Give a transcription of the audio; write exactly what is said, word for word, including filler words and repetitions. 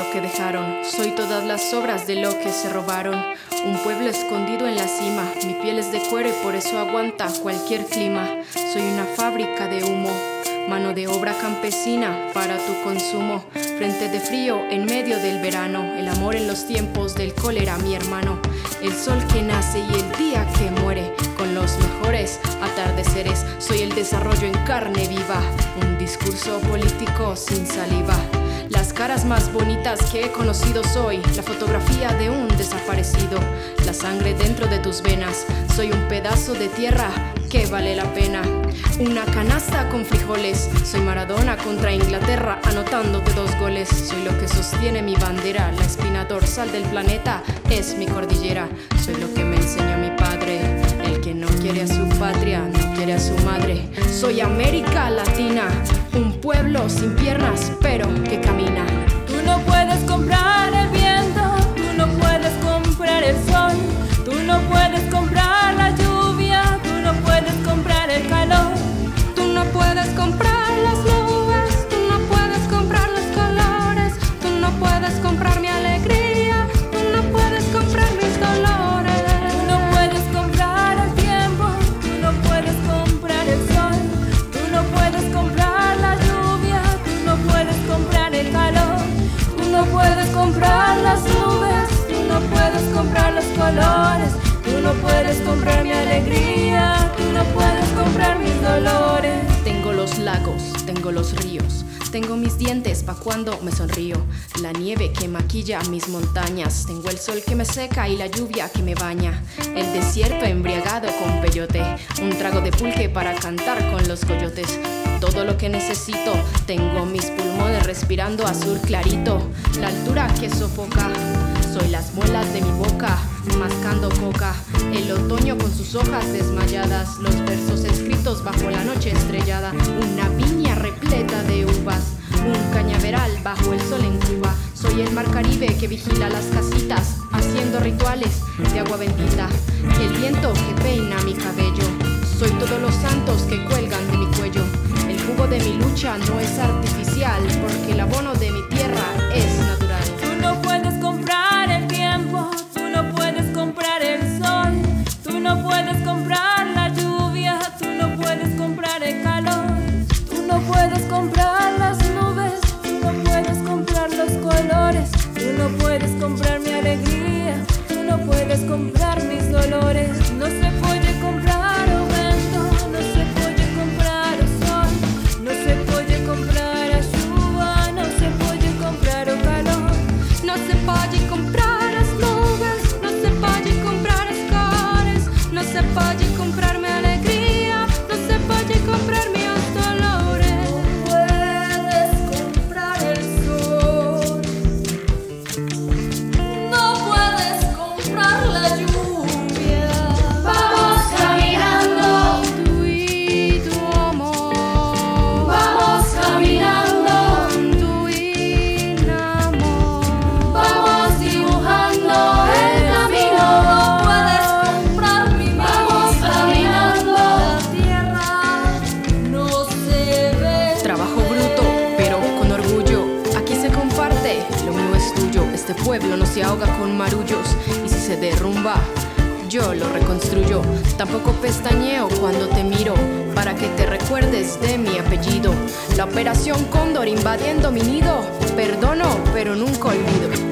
lo que dejaron. Soy todas las obras de lo que se robaron. Un pueblo escondido en la cima. Mi piel es de cuero y por eso aguanta cualquier clima. Soy una fábrica de humo, mano de obra campesina para tu consumo. Frente de frío en medio del verano. El amor en los tiempos del cólera, mi hermano. El sol que nace y el día que muere. Con los mejores atardeceres. Soy el desarrollo en carne viva. Un discurso político sin saliva. Las caras más bonitas que he conocido soy. La fotografía de un desaparecido. La sangre dentro de tus venas. Soy un pedazo de tierra que vale la pena. Una canasta con frijoles. Soy Maradona contra Inglaterra, anotándote dos goles. Soy lo que sostiene mi bandera. La espina dorsal del planeta es mi cordillera. Soy lo que me enseñó mi padre. El que no quiere a su patria, no quiere a su madre. Soy América Latina, un pueblo sin piernas, pero que camina. Tú no puedes comprar el viento, tú no puedes comprar el sol, tú no puedes comprar la lluvia, tú no puedes comprar el calor. Tú no puedes comprar las nubes, tú no puedes comprar los colores, tú no puedes comprar mi alegría, tú no puedes comprar mis dolores. Tú no puedes comprar el tiempo, tú no puedes comprar el sol, tú no puedes comprar la lluvia, tú no puedes comprar el calor. Tú no puedes comprar las nubes, tú no puedes comprar los colores, tú no puedes comprar mi alegría, tú no puedes comprar mis dolores. Tengo los lagos, tengo los ríos, tengo mis dientes pa' cuando me sonrío. La nieve que maquilla mis montañas. Tengo el sol que me seca y la lluvia que me baña. El desierto embriagado con peyote. Un trago de pulque para cantar con los coyotes. Todo lo que necesito. Tengo mis pulmones respirando azul clarito. La altura que sofoca. Soy las muelas de mi boca, mascando coca. El otoño con sus hojas desmayadas. Los versos escritos bajo la noche estrellada. Una viña repleta de uvas. Un cañaveral bajo el sol en Cuba. Soy el mar Caribe que vigila las casitas, haciendo rituales de agua bendita. El viento que peina mi cabello. Soy todos los santos que cuelgan de mi cuello. El jugo de mi lucha no es artificial, porque el abono de mi tierra es natural. Tú no puedes comprar el tiempo, tú no puedes comprar el sol, tú no puedes comprar la lluvia, tú no puedes comprar el calor, tú no puedes comprar las nubes, tú no puedes comprar los colores, tú no puedes comprar mi alegría, tú no puedes comprar mis dolores. No se puede comprar o vento, no se puede comprar o sol, no se puede comprar a chuva, no se puede comprar o calor. No se puede comprar las nubes, no se puede comprar las cores, no se puede comprar mi alegría, no se puede comprar mis dolores. No puedes comprar el sol, no puedes comprar la lluvia. Vamos caminando, tú y tu amor. Vamos caminando, tú y el amor. vamos dibujando el camino. No puedes comprar mi vida. Vamos caminando, la tierra no se ve. Trabajo bruto, pero con orgullo. Aquí se comparte, lo mío es tuyo. Este pueblo no se ahoga con marullos. Y si se derrumba, yo lo reconstruyo. Tampoco pestañeo cuando te miro, para que te recuerdes de mi apellido. La operación Cóndor invadiendo mi nido. Perdono, pero nunca olvido.